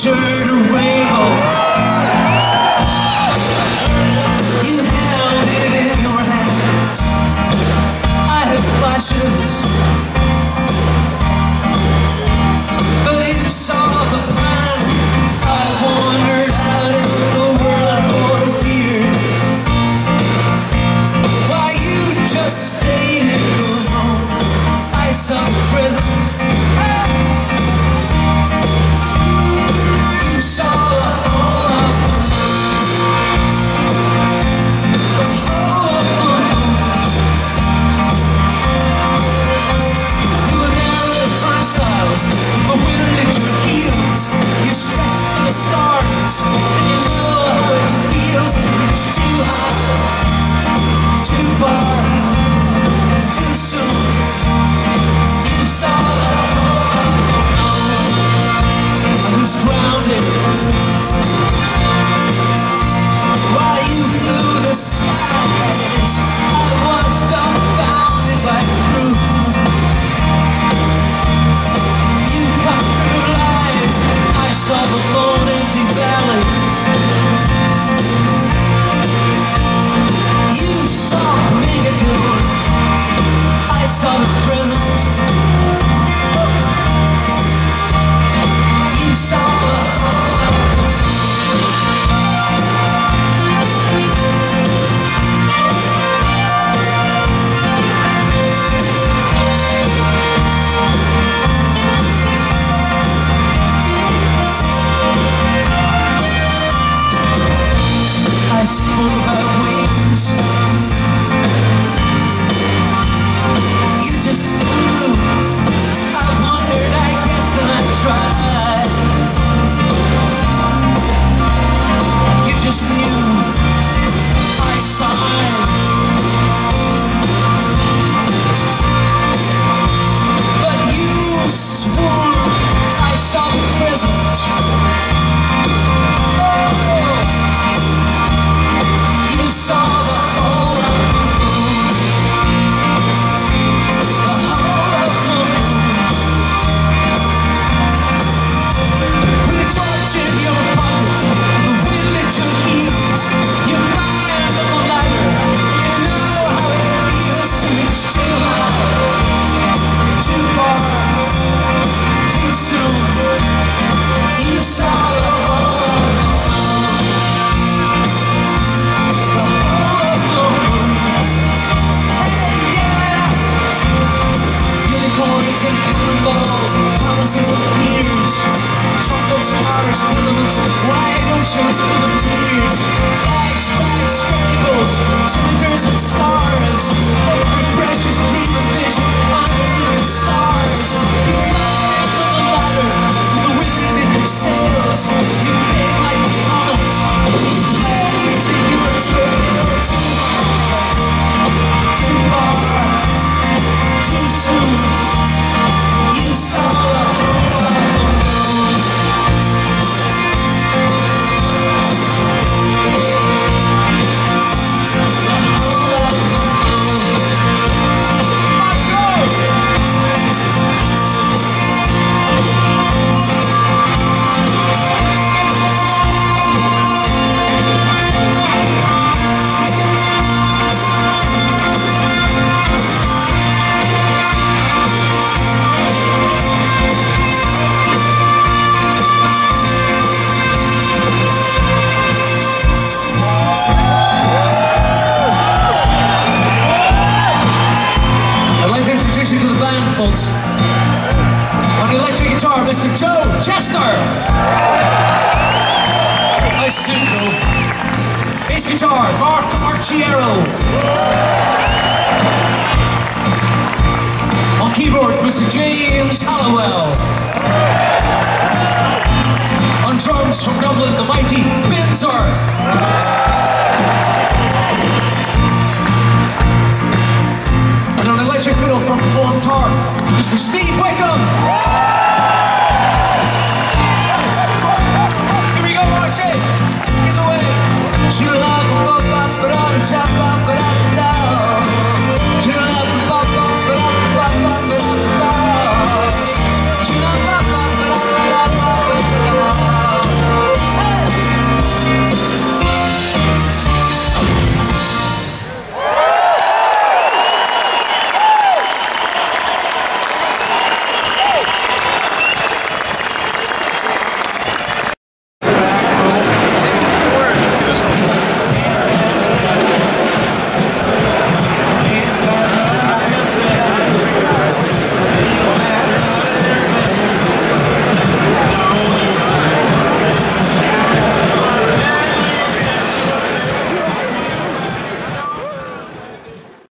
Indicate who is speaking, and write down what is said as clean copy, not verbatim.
Speaker 1: shirt, a rainbow. You held it in your hands. I had flashes, but you saw the plan. I wandered out into the world for a year, while you just stayed in your home. I saw the prison.
Speaker 2: On the electric guitar, Mr. Joe Chester. Nice to see you, Joe. Bass guitar, Mark Archiero. On keyboards, Mr. James Hallowell. On drums from Dublin, the mighty Binzer. And on electric fiddle from Clontarf, Mr. Steve Wickham.